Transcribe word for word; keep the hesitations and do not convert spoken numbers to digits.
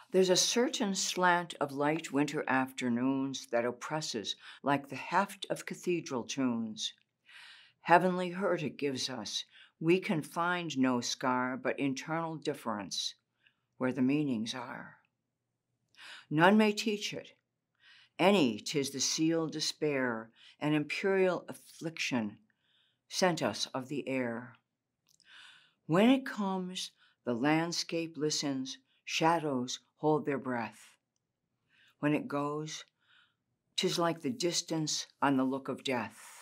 There's a certain slant of light winter afternoons that oppresses like the heft of cathedral tunes. Heavenly hurt it gives us. We can find no scar but internal difference where the meanings are. None may teach it. Any 'tis the sealed despair, an imperial affliction sent us of the air. When it comes, the landscape listens, shadows hold their breath. When it goes, 'tis like the distance on the look of death.